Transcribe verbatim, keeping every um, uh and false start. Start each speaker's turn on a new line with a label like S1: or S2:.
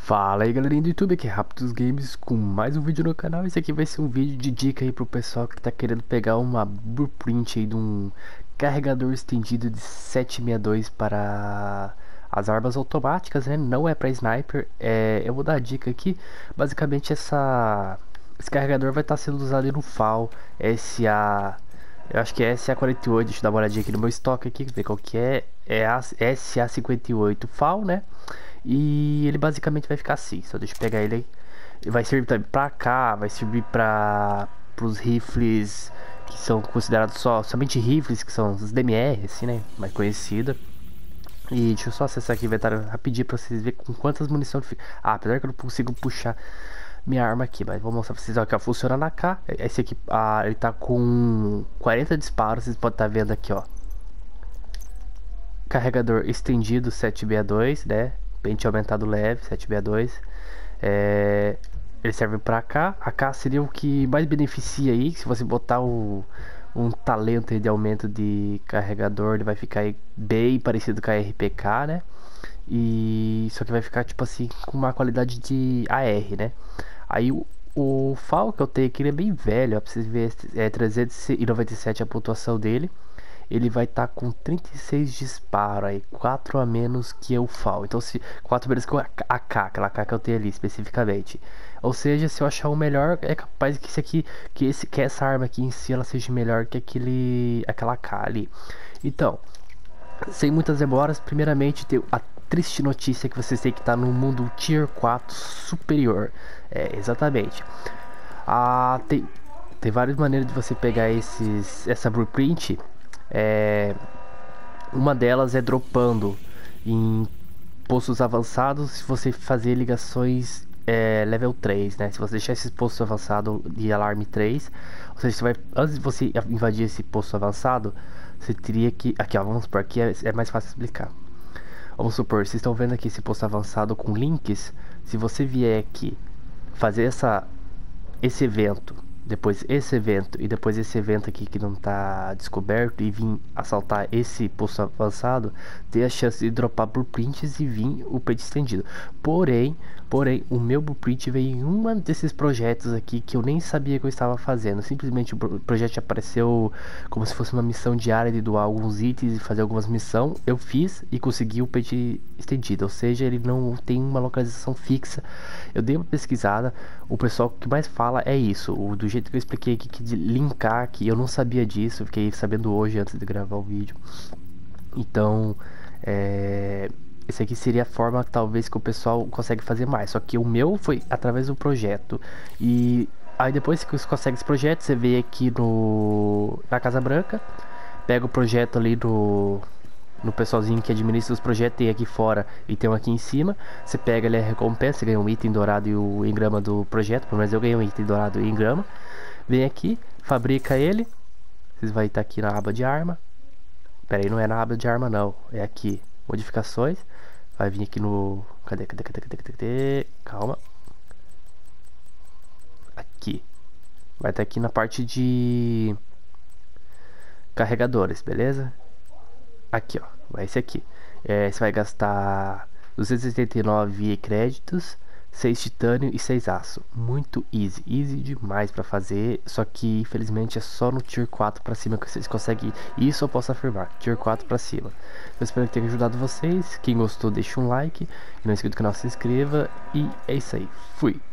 S1: Fala aí galerinha do YouTube, aqui é Raptus Games com mais um vídeo no canal. Esse aqui vai ser um vídeo de dica aí pro pessoal que tá querendo pegar uma blueprint aí de um carregador estendido de sete sessenta e dois para as armas automáticas, né? Não é para sniper. É, eu vou dar a dica aqui. Basicamente essa, esse carregador vai estar sendo usado no F A L S A. Eu acho que é S A quarenta e oito, deixa eu dar uma olhadinha aqui no meu estoque aqui, ver qual que é. É a S A cinquenta e oito F A L, né? E ele basicamente vai ficar assim, só deixa eu pegar ele aí. Ele vai servir também pra cá, vai servir pra os rifles que são considerados só, somente rifles, que são os D M R, assim, né, mais conhecida. E deixa eu só acessar aqui o inventário rapidinho pra vocês verem com quantas munições fica. Ah, apesar que eu não consigo puxar minha arma aqui, mas vou mostrar pra vocês, ó, que ó, funciona na K. Esse aqui, ah, ele tá com quarenta disparos, vocês podem estar vendo aqui, ó. Carregador estendido sete sessenta e dois, né? Pente aumentado leve sete sessenta e dois. É, ele serve para cá. A K seria o que mais beneficia aí. Se você botar o, um talento aí de aumento de carregador, ele vai ficar aí bem parecido com a R P K, né? E só que vai ficar tipo assim com uma qualidade de A R, né? Aí o, o F A L que eu tenho aqui ele é bem velho, ó, pra vocês verem, é trezentos e noventa e sete a pontuação dele. Ele vai estar tá com trinta e seis disparos aí, quatro a menos que o F A L. Então, se quatro menos que a AK, aquela A K que eu tenho ali especificamente. Ou seja, se eu achar o melhor, é capaz que esse aqui, que esse que essa arma aqui em si ela seja melhor que aquele aquela A K ali. Então, sem muitas demoras, primeiramente tem a triste notícia que vocês têm que estar tá no mundo Tier quatro superior. É, exatamente. Ah, tem tem várias maneiras de você pegar esses essa blueprint. É, uma delas é dropando em postos avançados se você fazer ligações é, level três, né? Se você deixar esse posto avançado de alarme três, ou seja, você vai, antes de você invadir esse posto avançado, você teria que... Aqui, ó, vamos supor, aqui é, é mais fácil explicar. Vamos supor, vocês estão vendo aqui esse posto avançado com links. Se você vier aqui fazer essa, esse evento, depois esse evento e depois esse evento aqui que não tá descoberto e vir assaltar esse posto avançado, ter a chance de dropar blueprints e vir o pente estendido. Porém, porém, o meu blueprint veio em um desses projetos aqui que eu nem sabia que eu estava fazendo. Simplesmente o projeto apareceu como se fosse uma missão diária de doar alguns itens e fazer algumas missões. Eu fiz e consegui o pente estendido, ou seja, ele não tem uma localização fixa. Eu dei uma pesquisada, o pessoal que mais fala é isso, o do jeito que eu expliquei aqui, que de linkar aqui, eu não sabia disso, eu fiquei sabendo hoje antes de gravar o vídeo. Então, é, esse aqui seria a forma talvez que o pessoal consegue fazer mais, só que o meu foi através do projeto. E aí depois que você consegue esse projeto, você vem aqui no na Casa Branca, pega o projeto ali do no pessoalzinho que administra os projetos, tem aqui fora e tem um aqui em cima. Você pega ali a recompensa, você ganha um item dourado e o engrama do projeto. Pelo menos eu ganhei um item dourado e engrama. Vem aqui, fabrica ele. Vocês vão estar aqui na aba de arma. Pera aí, não é na aba de arma não, é aqui, modificações. Vai vir aqui no... Cadê, cadê, cadê, cadê, cadê, cadê? Calma. Aqui. Vai estar aqui na parte de carregadores, beleza? Aqui, ó, vai esse aqui. É, você vai gastar duzentos e oitenta e nove créditos, seis titânio e seis aço. Muito easy, easy demais pra fazer. Só que infelizmente é só no tier quatro pra cima que vocês conseguem. Isso eu posso afirmar, tier quatro pra cima. Eu espero que tenha ajudado vocês. Quem gostou, deixa um like. E não é inscrito no canal, se inscreva. E é isso aí, fui!